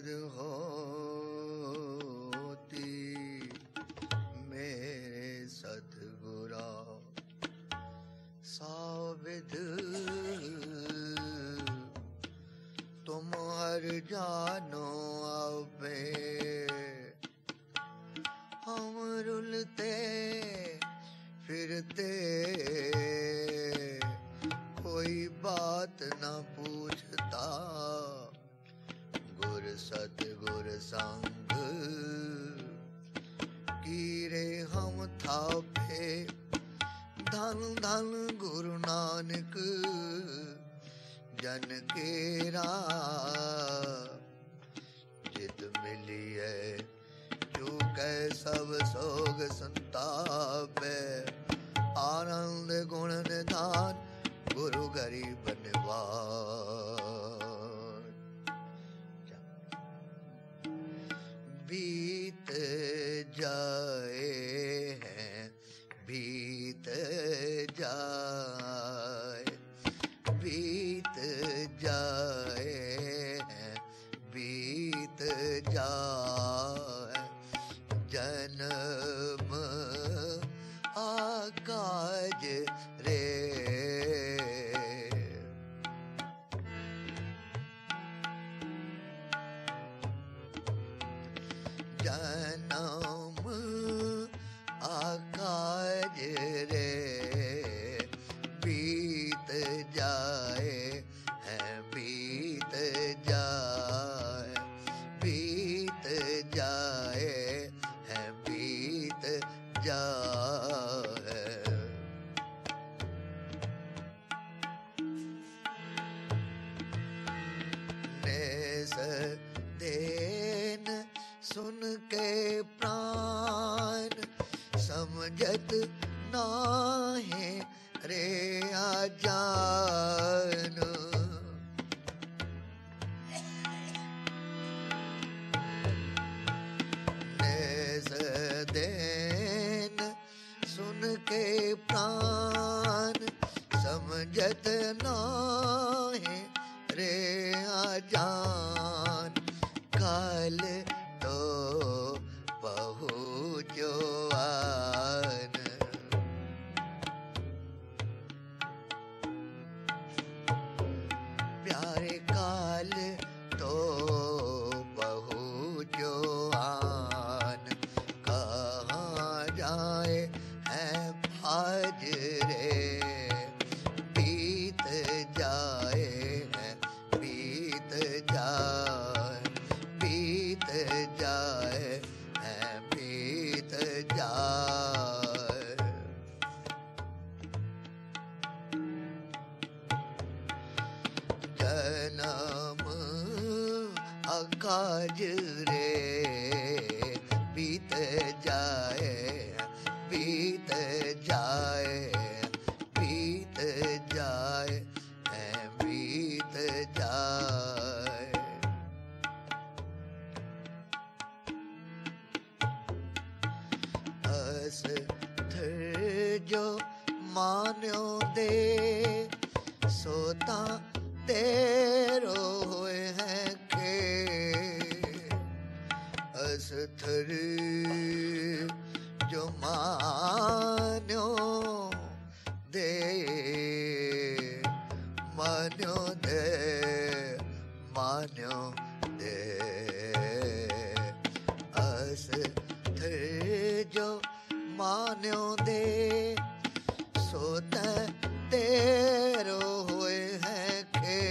होती मेरे सतगुरा साविद तुम हर जानो अबे हम रुलते फिरते कोई बात न पूछता गुर सतगुर संग कीरे हम थापे धन धन गुरु नानक जन केरा जित मिली है जो कै सब सोग संतापे आनंद गुण निधान गुरु गरीब निवार बीत जाए हैं बीत जाए बीत जाए हैं बीत जाए जन्म आकाज रे जन्म आकाज रे बीत जाए हैं बीत जाए बीत जाए हैं बीत जाए नेस देन सुन के प्राण समझत नाहे रे आजान नेस देन सुन के प्राण समझत नाहे रे आजान काल तो पहुँचो आन प्यारे काल तो पहुँचो आन कहाँ जाए है भाज रे बीत जाए है बीत जाए बीत जाए है बीत जाए जन्म अकाज रे बीत जाए बीत जाए बीत जाए है बीत जाए अस थिर जो मान्यो दे सोता तेरो होए हैं के अस्थिर जो मान्यो दे मान्यो दे मान्यो दे अस्थिर जो मान्यो दे सोता तेरो होए हैं के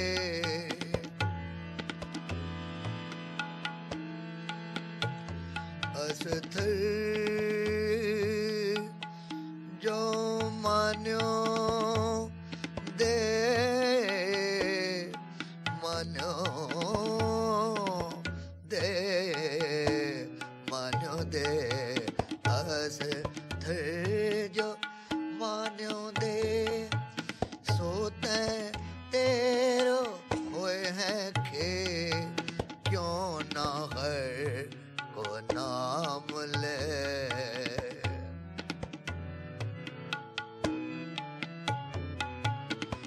अस्थिर जो मान्यो दे मान्यो दे मान्यो दे अस्थिर जो मान्यो दे सोते तेरो होए हैं के क्यों ना हर को नाम ले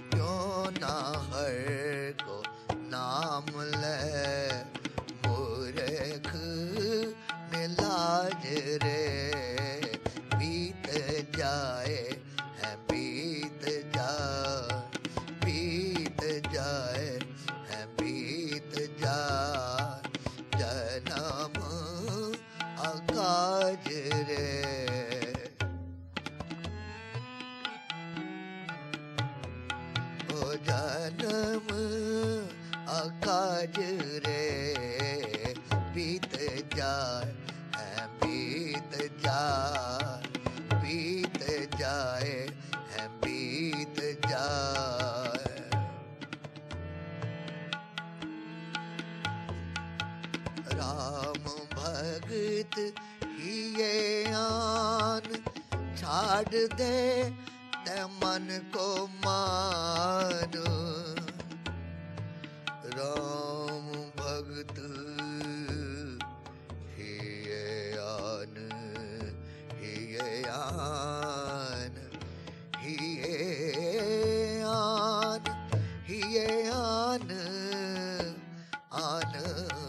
क्यों ना हर को नाम ले मुझ जन्म अकाज रे बीत जाए है बीत जाए, बीत जाए है बीत जाए। राम भगत हिये आन छाड़ दे ते मन को मान। राम भगत हिये आन, हिये आन, हिये आन, हिये आन, आन,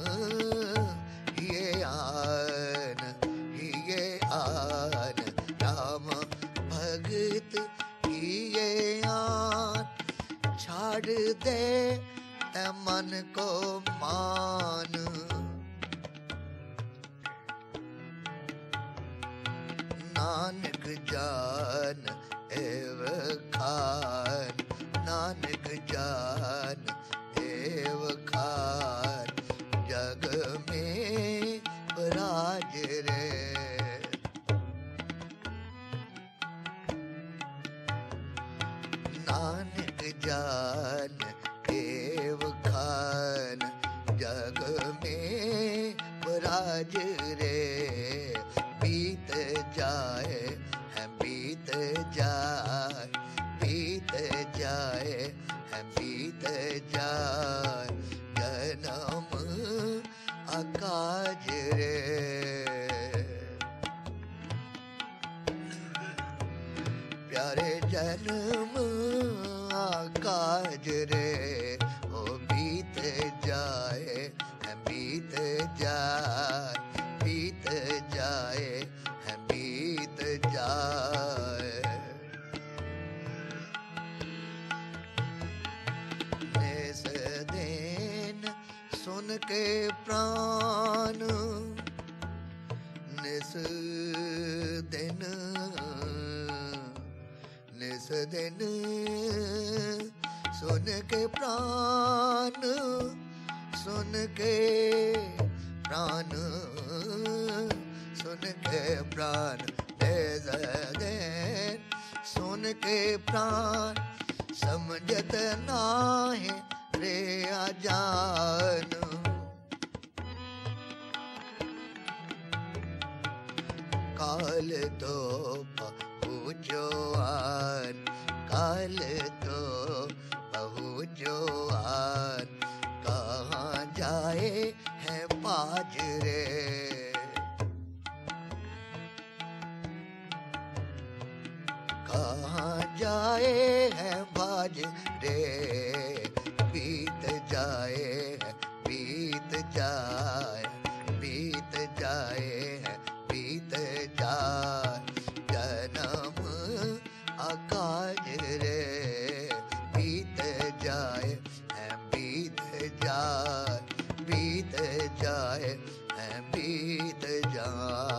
हिये आन, हिये आन। राम भगत हिये आन छाड़ दे ते मन को मान। नानक जान एव खान, नानक जान एव खान, जग में राज रे। नानक जान एव खान, जग में राज रे। बीत जाए है बीत जाए, बीत जाए है बीत जाए, जन्म अकाज रे। प्यारे जन्म अकाज रे ओ बीत जाए है बीत जाए, बीत जाए है बीत जाए। निस दिन सुन के प्राण, निस दिन, निस दिन सुन के प्राण, सुन के प्राण, सुन के प्राण। निस दिन सुन के प्राण, समझत नाहि रे अजान। काल तो पहुँचो आन, काल तो पहुँचो आन, कहाँ जाए है पाज रे। कहाँ जाए है बाज रे। बीत जाए है बीत जाए, बीत जाए है बीत जाए, जन्म अकाज रे। बीत जाए है बीत जाए, बीत जाए है बीत जाए।